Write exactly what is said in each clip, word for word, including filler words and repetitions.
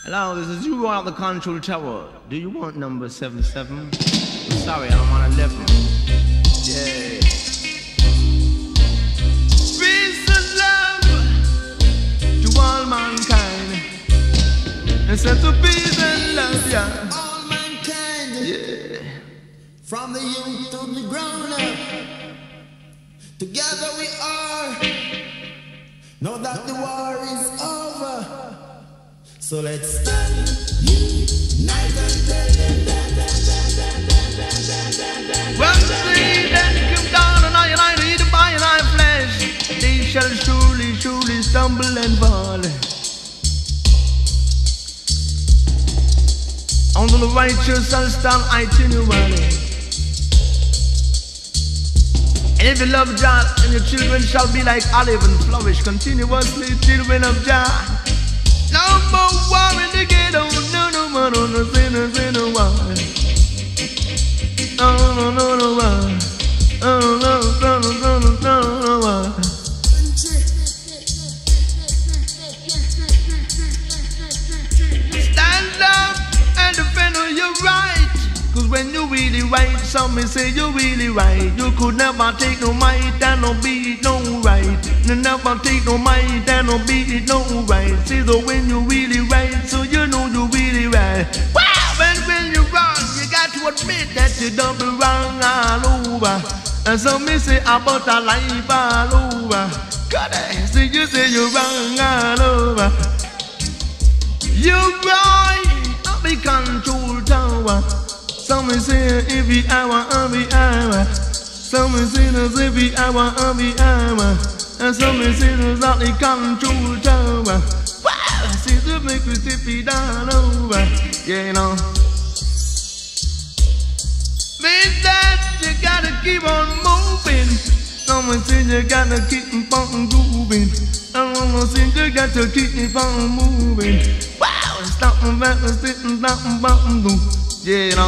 Hello, this is you out the control tower. Do you want number seven seven? I'm sorry, I'm on eleven. Yeah. Peace and love to all mankind. And sense of peace and love, yeah. All mankind. Yeah. From the youth to the grown up. Together we are. Know that the war is over. So let's stand united and tell them that, that, that, that, that, that, that, that. When the sea then come down and I and I eat by and I flesh, they shall surely, surely stumble and fall. Only the righteous shall stand continually. And if you love Jah, and your children shall be like olive and flourish continuously, children of Jah. No more war in the ghetto, no, no more, no, no, sinners in the war. No, no, no, no, war. No, no, no, no, no, no, no, no, war. Stand up and defend your right. Cause when you really right, some may say you really right. You could never take no might and no beat no right. You never take no might and no beat no right. See the when you really right, so you know you really right. Wow! And when you're wrong, you got to admit that you done be wrong all over. And some may say about a life all over. God, I see you say you're wrong all over. You're right, I'll be control tower. Some may say every hour, every hour. Some may say there's every hour, every hour. And some may say there's not the control tower. Wow! See the make me tip it down over. Yeah, you know. With that, you gotta keep on moving. Some may say you gotta keep on moving. Some may say you gotta keep on moving. Wow! Stop and back and sit and stop and back and do. Yeah, you know.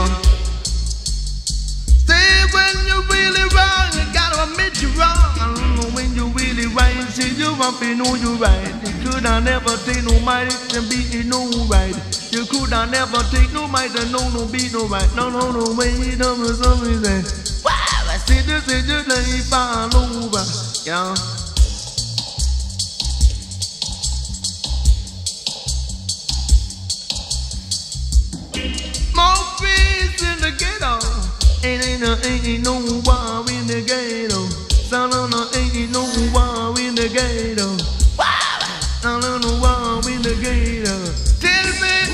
Say when you're really wrong, you gotta admit you're wrong. I don't know when you're really right. See you up and know you're right. You could have never take no might and be no right. You could have never take no might and no no be no right. No no no way, no no something say. Wow, I see this is just like all over, yeah. More peace in the ghetto. Ain't, ain't, no, ain't no war in the ghetto. So no, no, ain't no war in the ghetto. Wow! No, no, no war in the ghetto. Tell me,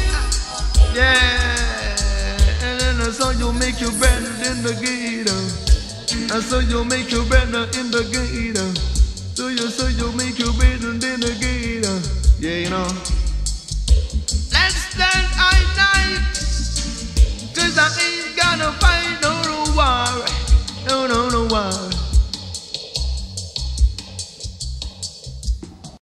yeah. And then I saw you make you better in the ghetto. I saw you make you better in the ghetto.